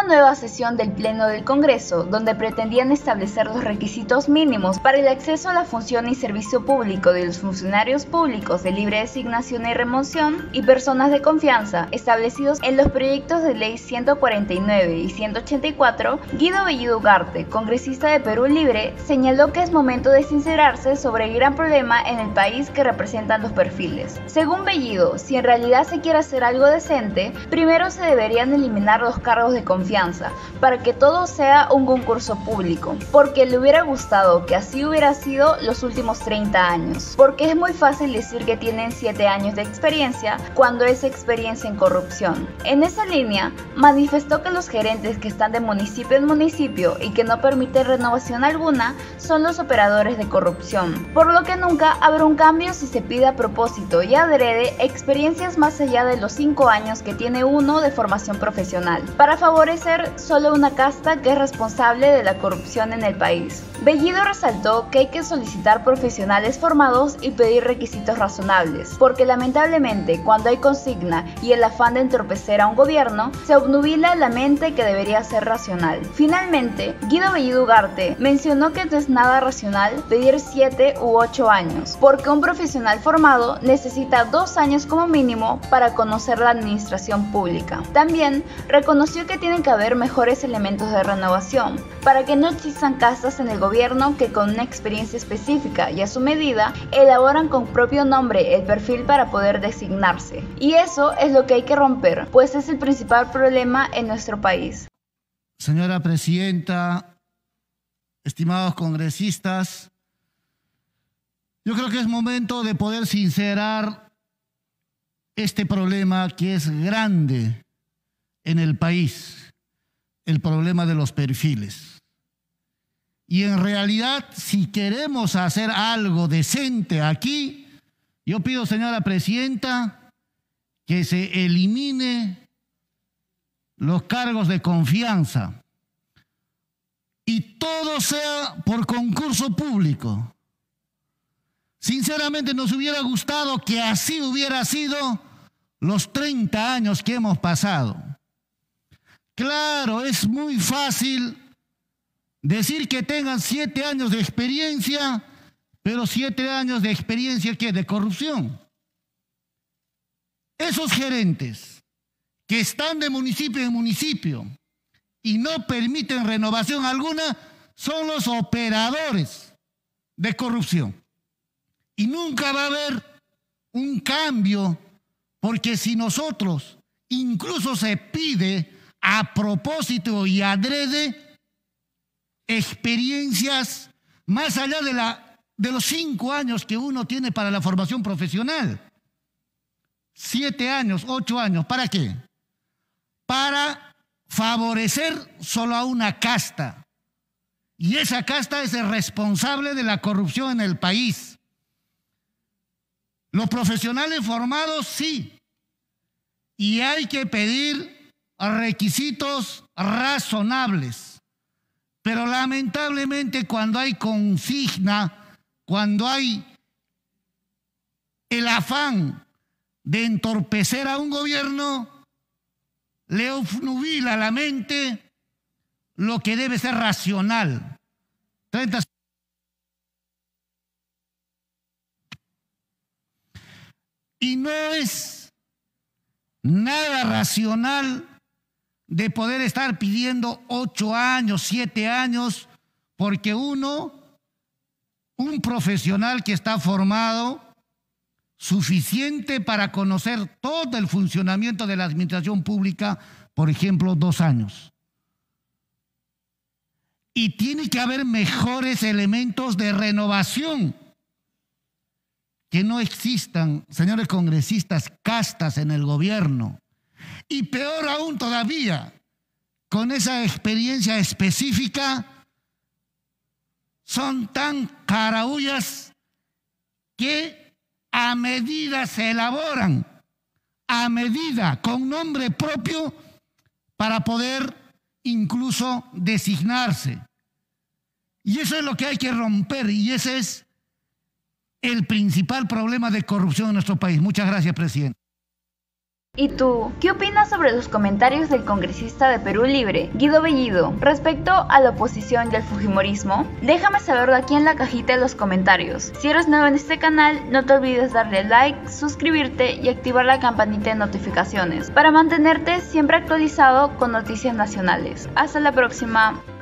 nueva sesión del Pleno del Congreso, donde pretendían establecer los requisitos mínimos para el acceso a la función y servicio público de los funcionarios públicos de libre designación y remoción y personas de confianza establecidos en los proyectos de ley 149 y 184, Guido Bellido Ugarte, congresista de Perú Libre, señaló que es momento de sincerarse sobre el gran problema en el país que representan los perfiles. Según Bellido, si en realidad se quiere hacer algo decente, primero se deberían eliminar los cargos de confianza, para que todo sea un concurso público, porque le hubiera gustado que así hubiera sido los últimos 30 años, porque es muy fácil decir que tienen 7 años de experiencia cuando es experiencia en corrupción. En esa línea, manifestó que los gerentes que están de municipio en municipio y que no permiten renovación alguna son los operadores de corrupción, por lo que nunca habrá un cambio si se pide a propósito y adrede experiencias más allá de los 5 años que tiene uno de formación profesional, para favorecer solo una casta que es responsable de la corrupción en el país. Bellido resaltó que hay que solicitar profesionales formados y pedir requisitos razonables, porque lamentablemente cuando hay consigna y el afán de entorpecer a un gobierno, se obnubila la mente que debería ser racional. Finalmente, Guido Bellido Ugarte mencionó que no es nada racional pedir 7 u 8 años, porque un profesional formado necesita 2 años como mínimo para conocer la administración pública. También reconoció que tienen que haber mejores elementos de renovación, para que no existan castas en el gobierno que con una experiencia específica y a su medida elaboran con propio nombre el perfil para poder designarse. Y eso es lo que hay que romper, pues es el principal problema en nuestro país. Señora Presidenta, estimados congresistas, yo creo que es momento de poder sincerar este problema que es grande en el país, el problema de los perfiles. Y en realidad, si queremos hacer algo decente aquí, yo pido, señora Presidenta, que se elimine los cargos de confianza y todo sea por concurso público. Sinceramente nos hubiera gustado que así hubiera sido los 30 años que hemos pasado. Claro, es muy fácil decir que tengan 7 años de experiencia, pero 7 años de experiencia ¿qué? De corrupción. Esos gerentes que están de municipio en municipio y no permiten renovación alguna son los operadores de corrupción. Y nunca va a haber un cambio, porque si nosotros incluso se pide a propósito y adrede experiencias más allá de los 5 años que uno tiene para la formación profesional. 7 años, 8 años, ¿para qué? Para favorecer solo a una casta. Y esa casta es el responsable de la corrupción en el país. Los profesionales formados, sí. Y hay que pedir requisitos razonables. Pero lamentablemente cuando hay consigna, cuando hay el afán de entorpecer a un gobierno, le obnubila la mente lo que debe ser racional. 30 Y no es nada racional de poder estar pidiendo 8 años, 7 años, porque un profesional que está formado, suficiente para conocer todo el funcionamiento de la administración pública, por ejemplo, 2 años. Y tiene que haber mejores elementos de renovación. Que no existan, señores congresistas, castas en el gobierno. Y peor aún todavía, con esa experiencia específica, son tan caraullas que a medida se elaboran, a medida, con nombre propio, para poder incluso designarse. Y eso es lo que hay que romper, y ese es el principal problema de corrupción en nuestro país. Muchas gracias, presidente. ¿Y tú, qué opinas sobre los comentarios del congresista de Perú Libre, Guido Bellido, respecto a la oposición y al fujimorismo? Déjame saberlo aquí en la cajita de los comentarios. Si eres nuevo en este canal, no te olvides darle like, suscribirte y activar la campanita de notificaciones para mantenerte siempre actualizado con noticias nacionales. Hasta la próxima.